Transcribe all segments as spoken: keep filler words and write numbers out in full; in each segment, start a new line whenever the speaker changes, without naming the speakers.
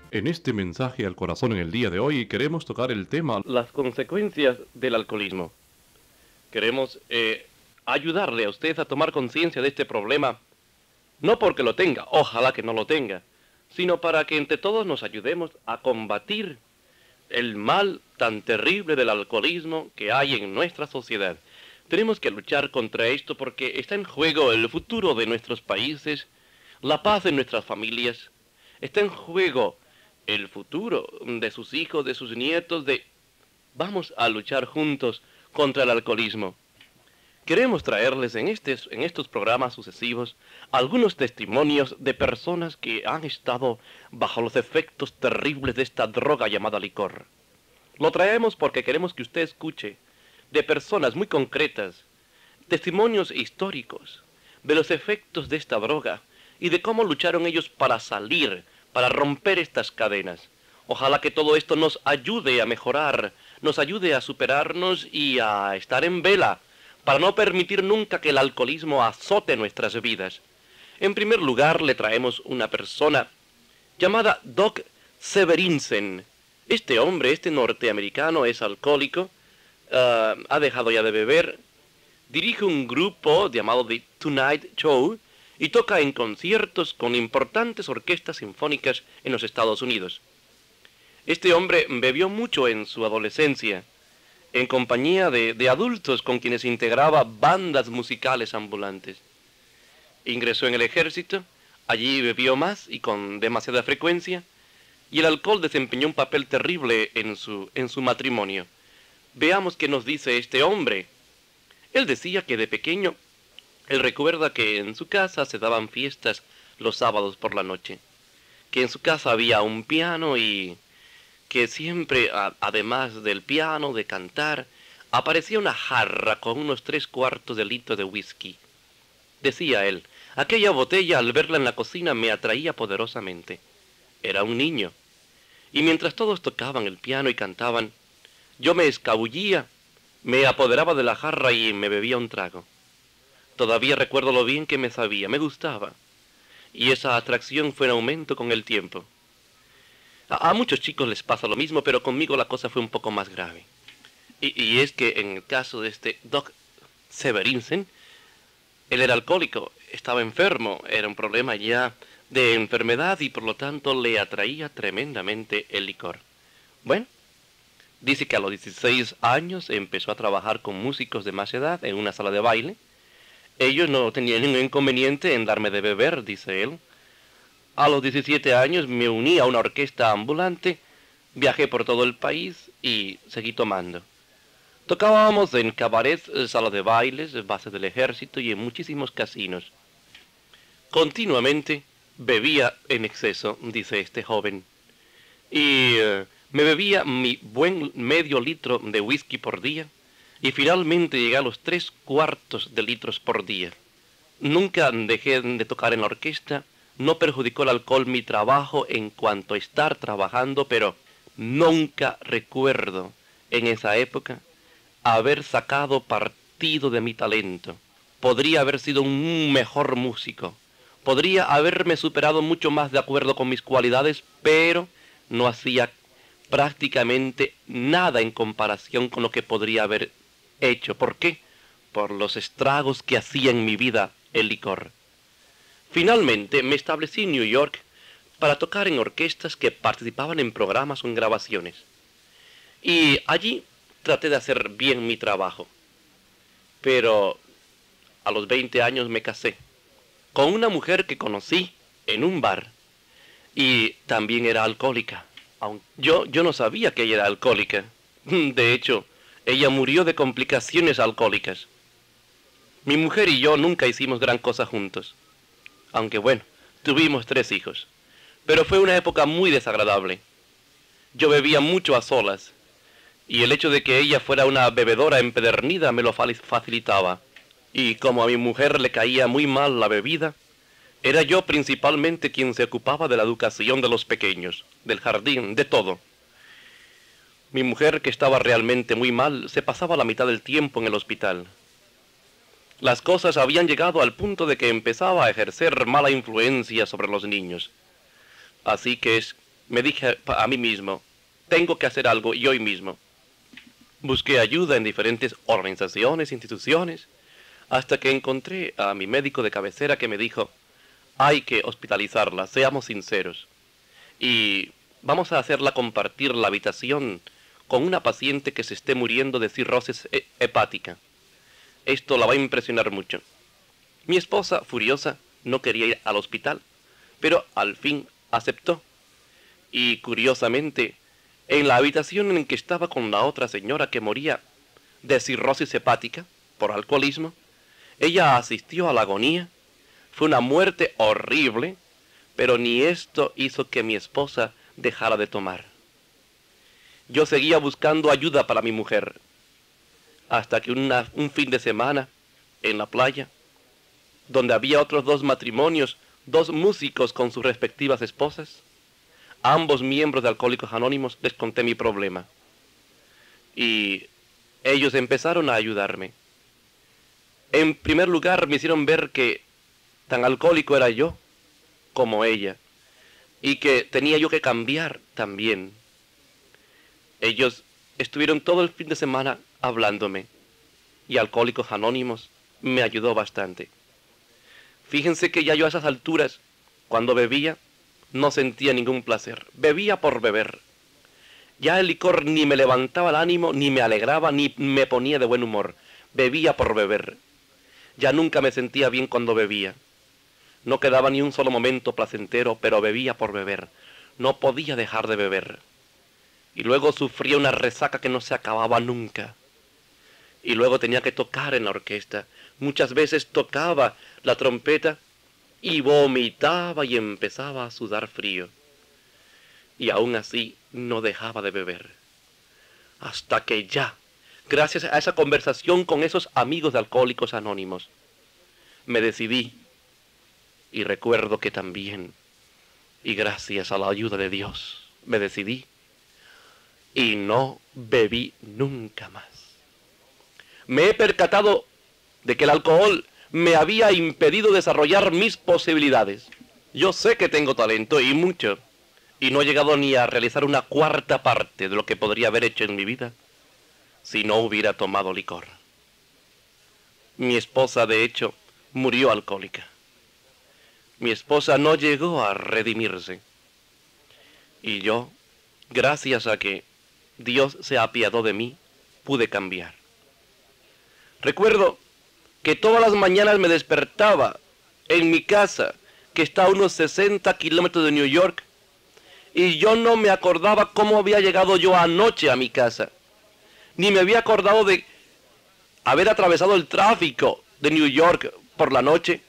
En este mensaje al corazón en el día de hoy queremos tocar el tema las consecuencias del alcoholismo. Queremos eh, ayudarle a usted a tomar conciencia de este problema, no porque lo tenga, ojalá que no lo tenga, sino para que entre todos nos ayudemos a combatir el mal tan terrible del alcoholismo que hay en nuestra sociedad. Tenemos que luchar contra esto porque está en juego el futuro de nuestros países, la paz de nuestras familias, está en juego el futuro de sus hijos, de sus nietos, de... Vamos a luchar juntos contra el alcoholismo. Queremos traerles en, estes, en estos programas sucesivos algunos testimonios de personas que han estado bajo los efectos terribles de esta droga llamada licor. Lo traemos porque queremos que usted escuche de personas muy concretas, testimonios históricos de los efectos de esta droga y de cómo lucharon ellos para salir, para romper estas cadenas. Ojalá que todo esto nos ayude a mejorar, nos ayude a superarnos y a estar en vela, para no permitir nunca que el alcoholismo azote nuestras vidas. En primer lugar, le traemos una persona llamada Doc Severinsen. Este hombre, este norteamericano, es alcohólico, uh, ha dejado ya de beber, dirige un grupo llamado The Tonight Show y toca en conciertos con importantes orquestas sinfónicas en los Estados Unidos. Este hombre bebió mucho en su adolescencia, en compañía de, de adultos con quienes integraba bandas musicales ambulantes. Ingresó en el ejército, allí bebió más y con demasiada frecuencia, y el alcohol desempeñó un papel terrible en su, en su matrimonio. Veamos qué nos dice este hombre. Él decía que de pequeño, él recuerda que en su casa se daban fiestas los sábados por la noche, que en su casa había un piano y que siempre, a, además del piano, de cantar, aparecía una jarra con unos tres cuartos de litro de whisky. Decía él, aquella botella al verla en la cocina me atraía poderosamente. Era un niño. Y mientras todos tocaban el piano y cantaban, yo me escabullía, me apoderaba de la jarra y me bebía un trago. Todavía recuerdo lo bien que me sabía, me gustaba. Y esa atracción fue en aumento con el tiempo. A, a muchos chicos les pasa lo mismo, pero conmigo la cosa fue un poco más grave. Y, y es que en el caso de este Doc Severinsen, él era alcohólico, estaba enfermo, era un problema ya de enfermedad y por lo tanto le atraía tremendamente el licor. Bueno, dice que a los dieciséis años empezó a trabajar con músicos de más edad en una sala de baile. Ellos no tenían ningún inconveniente en darme de beber, dice él. A los diecisiete años me uní a una orquesta ambulante, viajé por todo el país y seguí tomando. Tocábamos en cabarets, salas de bailes, bases del ejército y en muchísimos casinos. Continuamente bebía en exceso, dice este joven, y uh, me bebía mi buen medio litro de whisky por día, y finalmente llegué a los tres cuartos de litros por día. Nunca dejé de tocar en la orquesta, no perjudicó el alcohol mi trabajo en cuanto a estar trabajando, pero nunca recuerdo en esa época haber sacado partido de mi talento. Podría haber sido un mejor músico, podría haberme superado mucho más de acuerdo con mis cualidades, pero no hacía prácticamente nada en comparación con lo que podría haber hecho. ¿Por qué? Por los estragos que hacía en mi vida el licor. Finalmente me establecí en New York para tocar en orquestas que participaban en programas o en grabaciones. Y allí traté de hacer bien mi trabajo. Pero a los veinte años me casé con una mujer que conocí en un bar y también era alcohólica. Yo, yo no sabía que ella era alcohólica. De hecho, ella murió de complicaciones alcohólicas. Mi mujer y yo nunca hicimos gran cosa juntos. Aunque bueno, tuvimos tres hijos. Pero fue una época muy desagradable. Yo bebía mucho a solas. Y el hecho de que ella fuera una bebedora empedernida me lo facilitaba. Y como a mi mujer le caía muy mal la bebida, era yo principalmente quien se ocupaba de la educación de los pequeños, del jardín, de todo. Mi mujer, que estaba realmente muy mal, se pasaba la mitad del tiempo en el hospital. Las cosas habían llegado al punto de que empezaba a ejercer mala influencia sobre los niños. Así que es Me dije a mí mismo, tengo que hacer algo y hoy mismo. Busqué ayuda en diferentes organizaciones, instituciones, hasta que encontré a mi médico de cabecera que me dijo, hay que hospitalizarla, seamos sinceros. Y vamos a hacerla compartir la habitación con una paciente que se esté muriendo de cirrosis hepática. Esto la va a impresionar mucho. Mi esposa, furiosa, no quería ir al hospital, pero al fin aceptó. Y curiosamente, en la habitación en que estaba con la otra señora que moría de cirrosis hepática por alcoholismo, ella asistió a la agonía. Fue una muerte horrible, pero ni esto hizo que mi esposa dejara de tomar. Yo seguía buscando ayuda para mi mujer, hasta que una, un fin de semana, en la playa, donde había otros dos matrimonios, dos músicos con sus respectivas esposas, ambos miembros de Alcohólicos Anónimos, les conté mi problema. Y ellos empezaron a ayudarme. En primer lugar, me hicieron ver que tan alcohólico era yo como ella, y que tenía yo que cambiar también. Ellos estuvieron todo el fin de semana hablándome, y Alcohólicos Anónimos me ayudó bastante. Fíjense que ya yo a esas alturas, cuando bebía, no sentía ningún placer. Bebía por beber. Ya el licor ni me levantaba el ánimo, ni me alegraba, ni me ponía de buen humor. Bebía por beber. Ya nunca me sentía bien cuando bebía. No quedaba ni un solo momento placentero, pero bebía por beber. No podía dejar de beber. Y luego sufría una resaca que no se acababa nunca. Y luego tenía que tocar en la orquesta. Muchas veces tocaba la trompeta y vomitaba y empezaba a sudar frío. Y aún así no dejaba de beber. Hasta que ya, gracias a esa conversación con esos amigos de Alcohólicos Anónimos, me decidí. Y recuerdo que también, y gracias a la ayuda de Dios, me decidí. Y no bebí nunca más. Me he percatado de que el alcohol me había impedido desarrollar mis posibilidades. Yo sé que tengo talento y mucho, y no he llegado ni a realizar una cuarta parte de lo que podría haber hecho en mi vida si no hubiera tomado licor. Mi esposa, de hecho, murió alcohólica. Mi esposa no llegó a redimirse. Y yo, gracias a que Dios se apiadó de mí, pude cambiar. Recuerdo que todas las mañanas me despertaba en mi casa, que está a unos sesenta kilómetros de New York, y yo no me acordaba cómo había llegado yo anoche a mi casa, ni me había acordado de haber atravesado el tráfico de New York por la noche.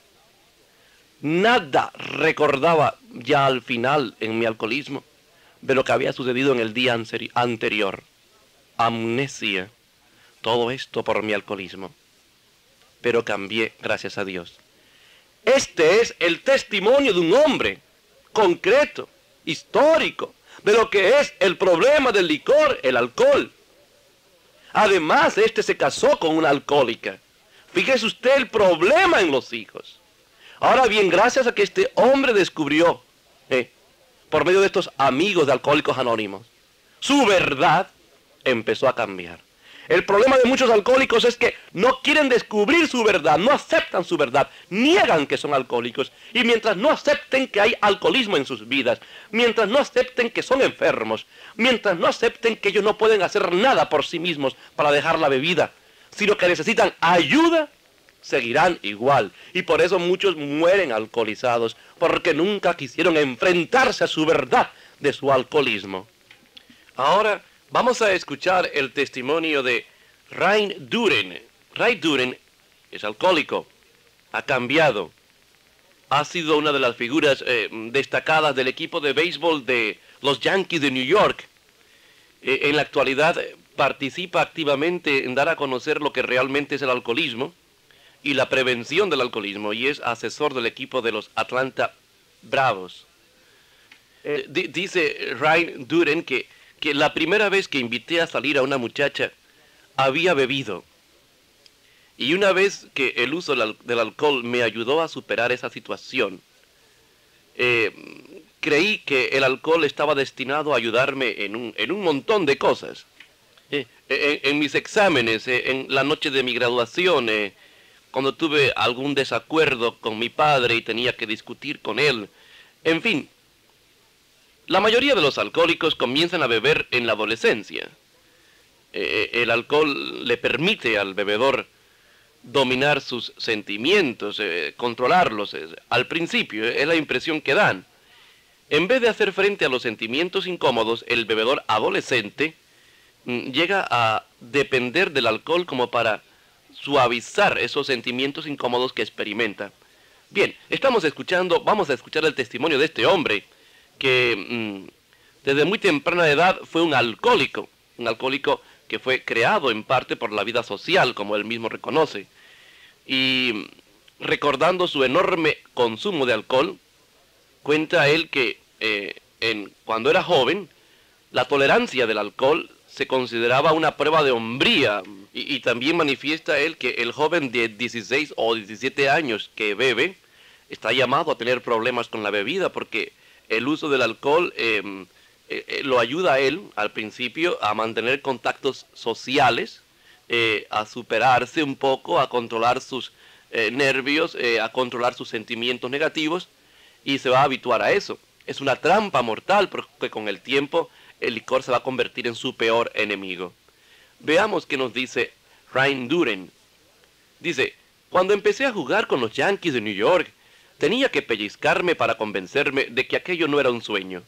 Nada recordaba ya al final en mi alcoholismo de lo que había sucedido en el día anterior. Amnesia. Todo esto por mi alcoholismo. Pero cambié, gracias a Dios. Este es el testimonio de un hombre concreto, histórico, de lo que es el problema del licor, el alcohol. Además, este se casó con una alcohólica. Fíjese usted el problema en los hijos. Ahora bien, gracias a que este hombre descubrió, eh, por medio de estos amigos de Alcohólicos Anónimos, su verdad empezó a cambiar. El problema de muchos alcohólicos es que no quieren descubrir su verdad, no aceptan su verdad, niegan que son alcohólicos. Y mientras no acepten que hay alcoholismo en sus vidas, mientras no acepten que son enfermos, mientras no acepten que ellos no pueden hacer nada por sí mismos para dejar la bebida, sino que necesitan ayuda, seguirán igual. Y por eso muchos mueren alcoholizados, porque nunca quisieron enfrentarse a su verdad de su alcoholismo. Ahora vamos a escuchar el testimonio de Ray Duren. Ray Duren es alcohólico, ha cambiado, ha sido una de las figuras eh, destacadas del equipo de béisbol de los Yankees de New York. Eh, en la actualidad participa activamente en dar a conocer lo que realmente es el alcoholismo y la prevención del alcoholismo, y es asesor del equipo de los Atlanta Bravos. Eh, di dice Ray Duren que que la primera vez que invité a salir a una muchacha había bebido. Y una vez que el uso del alcohol me ayudó a superar esa situación, eh, creí que el alcohol estaba destinado a ayudarme en un, en un montón de cosas. Eh, en, en mis exámenes, eh, en la noche de mi graduación, eh, cuando tuve algún desacuerdo con mi padre y tenía que discutir con él. En fin, la mayoría de los alcohólicos comienzan a beber en la adolescencia. Eh, el alcohol le permite al bebedor dominar sus sentimientos, eh, controlarlos. Eh, al principio, eh, es la impresión que dan. En vez de hacer frente a los sentimientos incómodos, el bebedor adolescente mm, llega a depender del alcohol como para suavizar esos sentimientos incómodos que experimenta. Bien, estamos escuchando, vamos a escuchar el testimonio de este hombre que mmm, desde muy temprana edad fue un alcohólico, un alcohólico que fue creado en parte por la vida social, como él mismo reconoce. Y recordando su enorme consumo de alcohol, cuenta él que eh, en, cuando era joven, la tolerancia del alcohol se consideraba una prueba de hombría, y, y también manifiesta él que el joven de dieciséis o diecisiete años que bebe está llamado a tener problemas con la bebida, porque el uso del alcohol eh, eh, lo ayuda a él al principio a mantener contactos sociales, eh, a superarse un poco, a controlar sus eh, nervios, eh, a controlar sus sentimientos negativos, y se va a habituar a eso. Es una trampa mortal porque con el tiempo el licor se va a convertir en su peor enemigo. Veamos qué nos dice Ryan Duren. Dice, cuando empecé a jugar con los Yankees de New York, tenía que pellizcarme para convencerme de que aquello no era un sueño.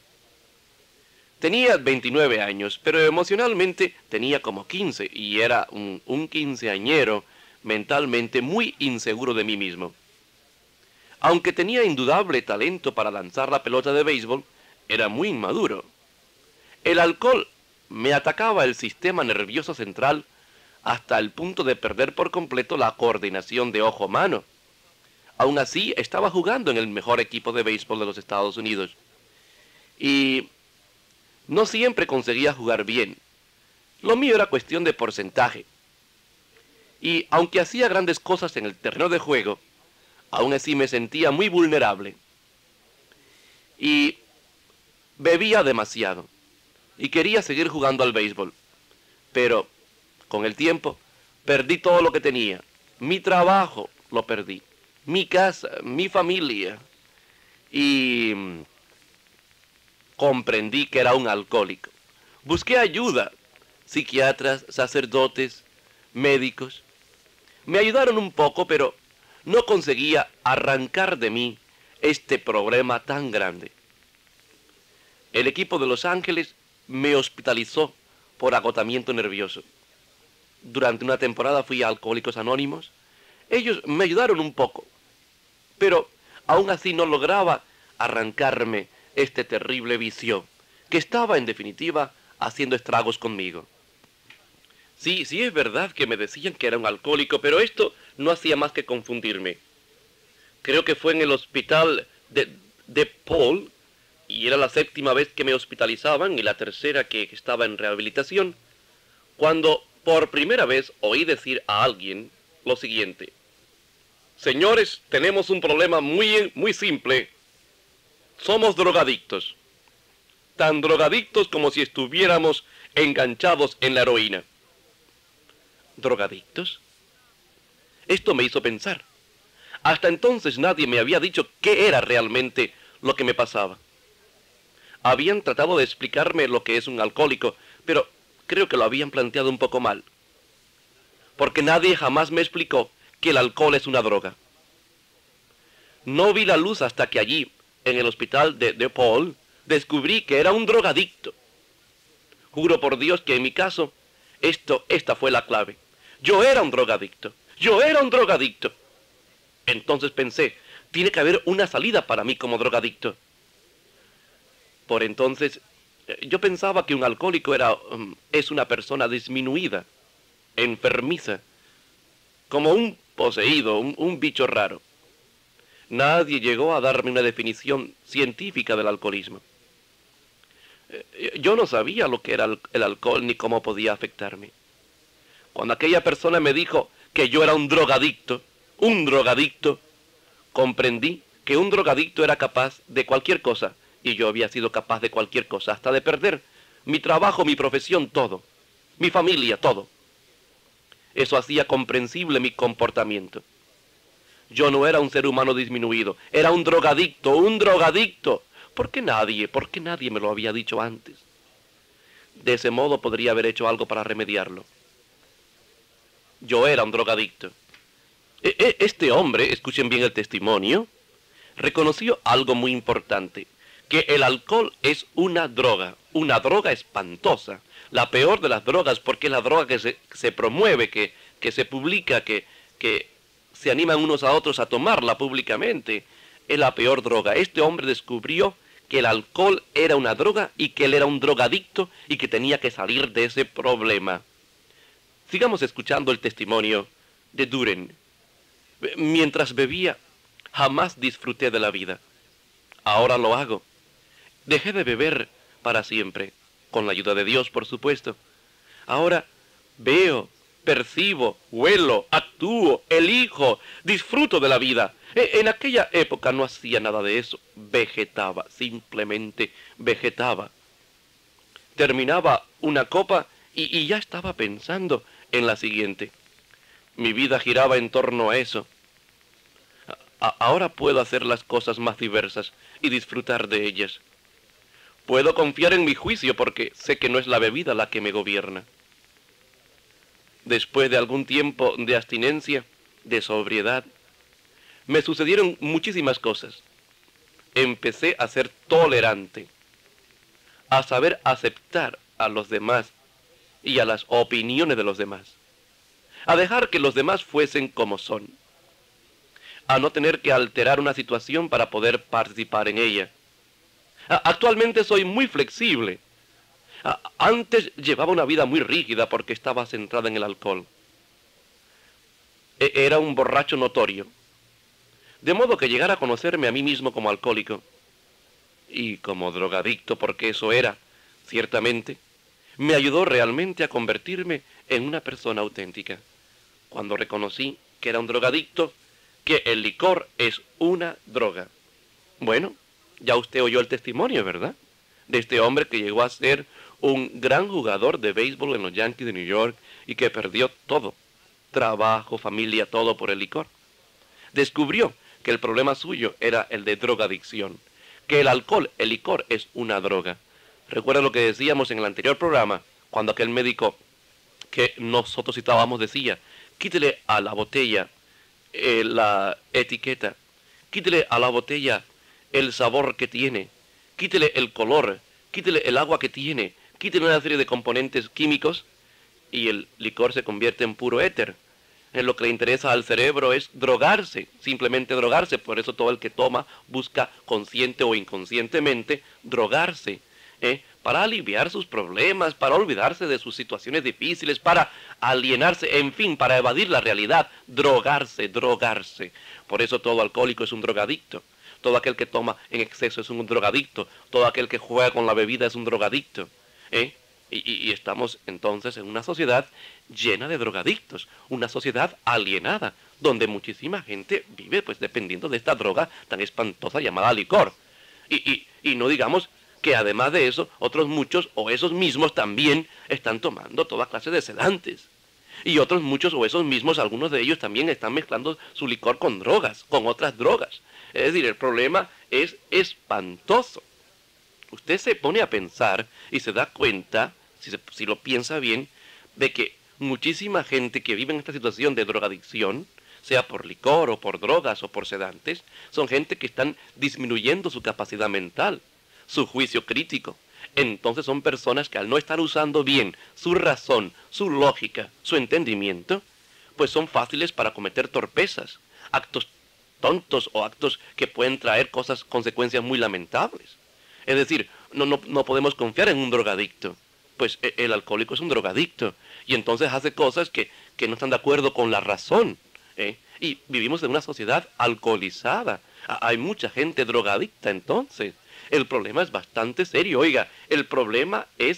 Tenía veintinueve años, pero emocionalmente tenía como quince y era un, un quinceañero mentalmente muy inseguro de mí mismo. Aunque tenía indudable talento para lanzar la pelota de béisbol, era muy inmaduro. El alcohol me atacaba el sistema nervioso central hasta el punto de perder por completo la coordinación de ojo-mano. Aún así, estaba jugando en el mejor equipo de béisbol de los Estados Unidos. Y no siempre conseguía jugar bien. Lo mío era cuestión de porcentaje. Y aunque hacía grandes cosas en el terreno de juego, aún así me sentía muy vulnerable. Y bebía demasiado. Y quería seguir jugando al béisbol. Pero, con el tiempo, perdí todo lo que tenía. Mi trabajo lo perdí. Mi casa, mi familia. Y comprendí que era un alcohólico. Busqué ayuda. Psiquiatras, sacerdotes, médicos. Me ayudaron un poco, pero no conseguía arrancar de mí este problema tan grande. El equipo de Los Ángeles me hospitalizó por agotamiento nervioso. Durante una temporada fui a Alcohólicos Anónimos. Ellos me ayudaron un poco, pero aún así no lograba arrancarme este terrible vicio, que estaba en definitiva haciendo estragos conmigo. Sí, sí es verdad que me decían que era un alcohólico, pero esto no hacía más que confundirme. Creo que fue en el hospital de, de Paul, y era la séptima vez que me hospitalizaban y la tercera que estaba en rehabilitación, cuando por primera vez oí decir a alguien lo siguiente: señores, tenemos un problema muy, muy simple. Somos drogadictos. Tan drogadictos como si estuviéramos enganchados en la heroína. ¿Drogadictos? Esto me hizo pensar. Hasta entonces nadie me había dicho qué era realmente lo que me pasaba. Habían tratado de explicarme lo que es un alcohólico, pero creo que lo habían planteado un poco mal. Porque nadie jamás me explicó que el alcohol es una droga. No vi la luz hasta que allí, en el hospital de, de Paul, descubrí que era un drogadicto. Juro por Dios que en mi caso, esto, esta fue la clave. Yo era un drogadicto. Yo era un drogadicto. Entonces pensé, tiene que haber una salida para mí como drogadicto. Por entonces, yo pensaba que un alcohólico era, um, es una persona disminuida, enfermiza, como un poseído, un, un bicho raro. Nadie llegó a darme una definición científica del alcoholismo. Yo no sabía lo que era el, el alcohol ni cómo podía afectarme. Cuando aquella persona me dijo que yo era un drogadicto, un drogadicto, comprendí que un drogadicto era capaz de cualquier cosa, Y yo había sido capaz de cualquier cosa, hasta de perder mi trabajo, mi profesión, todo. Mi familia, todo. Eso hacía comprensible mi comportamiento. Yo no era un ser humano disminuido, era un drogadicto, un drogadicto. ¿Por qué nadie, por qué nadie me lo había dicho antes? De ese modo podría haber hecho algo para remediarlo. Yo era un drogadicto. E- e- Este hombre, escuchen bien el testimonio, reconoció algo muy importante, que el alcohol es una droga, una droga espantosa, la peor de las drogas, porque es la droga que se, se promueve, que, que se publica, que, que se animan unos a otros a tomarla públicamente. Es la peor droga. Este hombre descubrió que el alcohol era una droga y que él era un drogadicto y que tenía que salir de ese problema. Sigamos escuchando el testimonio de Duren. Mientras bebía, jamás disfruté de la vida. Ahora lo hago. Dejé de beber para siempre, con la ayuda de Dios, por supuesto. Ahora veo, percibo, huelo, actúo, elijo, disfruto de la vida. En aquella época no hacía nada de eso. Vegetaba, simplemente vegetaba. Terminaba una copa y, y ya estaba pensando en la siguiente. Mi vida giraba en torno a eso. A- ahora puedo hacer las cosas más diversas y disfrutar de ellas. Puedo confiar en mi juicio porque sé que no es la bebida la que me gobierna. Después de algún tiempo de abstinencia, de sobriedad, me sucedieron muchísimas cosas. Empecé a ser tolerante, a saber aceptar a los demás y a las opiniones de los demás, a dejar que los demás fuesen como son, a no tener que alterar una situación para poder participar en ella. Actualmente soy muy flexible. Antes llevaba una vida muy rígida porque estaba centrada en el alcohol. Era un borracho notorio. De modo que llegar a conocerme a mí mismo como alcohólico y como drogadicto, porque eso era, ciertamente, me ayudó realmente a convertirme en una persona auténtica. Cuando reconocí que era un drogadicto, que el licor es una droga. Bueno, ya usted oyó el testimonio, ¿verdad? De este hombre que llegó a ser un gran jugador de béisbol en los Yankees de New York y que perdió todo, trabajo, familia, todo por el licor. Descubrió que el problema suyo era el de drogadicción, que el alcohol, el licor, es una droga. Recuerda lo que decíamos en el anterior programa, cuando aquel médico que nosotros citábamos decía, quítele a la botella eh, la etiqueta, quítele a la botella el sabor que tiene, quítele el color, quítele el agua que tiene, quítele una serie de componentes químicos y el licor se convierte en puro éter. En lo que le interesa al cerebro es drogarse, simplemente drogarse. Por eso todo el que toma busca consciente o inconscientemente drogarse, ¿eh? Para aliviar sus problemas, para olvidarse de sus situaciones difíciles, para alienarse, en fin, para evadir la realidad, drogarse, drogarse. Por eso todo alcohólico es un drogadicto. Todo aquel que toma en exceso es un drogadicto. Todo aquel que juega con la bebida es un drogadicto, ¿eh? Y, y, y estamos entonces en una sociedad llena de drogadictos, una sociedad alienada, donde muchísima gente vive pues dependiendo de esta droga tan espantosa llamada licor. Y, y, y no digamos que además de eso, otros muchos o esos mismos también están tomando toda clase de sedantes. Y otros muchos o esos mismos, algunos de ellos también están mezclando su licor con drogas, con otras drogas. Es decir, el problema es espantoso. Usted se pone a pensar y se da cuenta, si, se, si lo piensa bien, de que muchísima gente que vive en esta situación de drogadicción, sea por licor o por drogas o por sedantes, son gente que están disminuyendo su capacidad mental, su juicio crítico. Entonces son personas que al no estar usando bien su razón, su lógica, su entendimiento, pues son fáciles para cometer torpezas, actos tontos o actos que pueden traer cosas, consecuencias muy lamentables. Es decir, no, no, no podemos confiar en un drogadicto, pues el alcohólico es un drogadicto, y entonces hace cosas que, que no están de acuerdo con la razón, ¿eh? Y vivimos en una sociedad alcoholizada, hay mucha gente drogadicta entonces. El problema es bastante serio, oiga, el problema es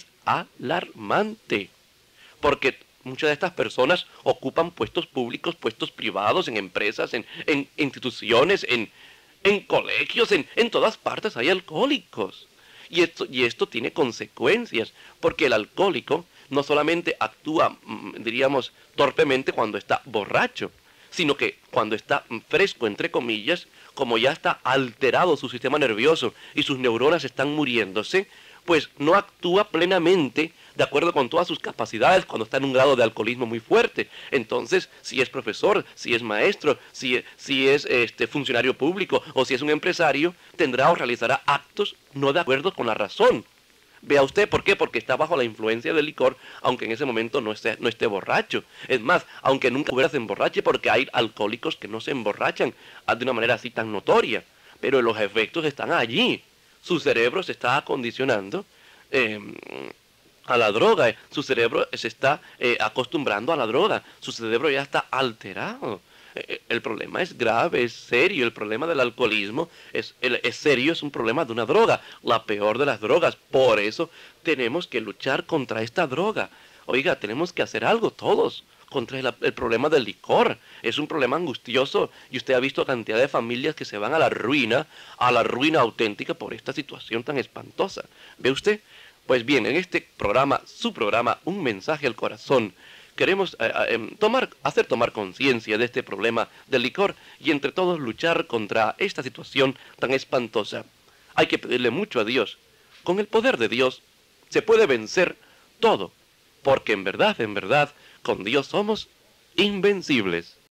alarmante, porque muchas de estas personas ocupan puestos públicos, puestos privados, en empresas, en, en instituciones, en... En colegios, en, en todas partes hay alcohólicos. Y esto, y esto tiene consecuencias, porque el alcohólico no solamente actúa, diríamos, torpemente cuando está borracho, sino que cuando está fresco, entre comillas, como ya está alterado su sistema nervioso y sus neuronas están muriéndose, pues no actúa plenamente de acuerdo con todas sus capacidades cuando está en un grado de alcoholismo muy fuerte. Entonces, si es profesor, si es maestro, si, si es este, funcionario público o si es un empresario, tendrá o realizará actos no de acuerdo con la razón. Vea usted, ¿por qué? Porque está bajo la influencia del licor, aunque en ese momento no esté, no esté borracho. Es más, aunque nunca se emborrache, porque hay alcohólicos que no se emborrachan de una manera así tan notoria. Pero los efectos están allí. Su cerebro se está acondicionando eh, a la droga. Su cerebro se está eh, acostumbrando a la droga. Su cerebro ya está alterado. El problema es grave, es serio. El problema del alcoholismo es, es serio, es un problema de una droga, la peor de las drogas. Por eso tenemos que luchar contra esta droga. Oiga, tenemos que hacer algo todos contra el, el problema del licor. Es un problema angustioso y usted ha visto cantidad de familias que se van a la ruina, a la ruina auténtica por esta situación tan espantosa. ¿Ve usted? Pues bien, en este programa, su programa, Un Mensaje al Corazón, queremos eh, eh, tomar, hacer tomar conciencia de este problema del licor y entre todos luchar contra esta situación tan espantosa. Hay que pedirle mucho a Dios. Con el poder de Dios se puede vencer todo, porque en verdad, en verdad, con Dios somos invencibles.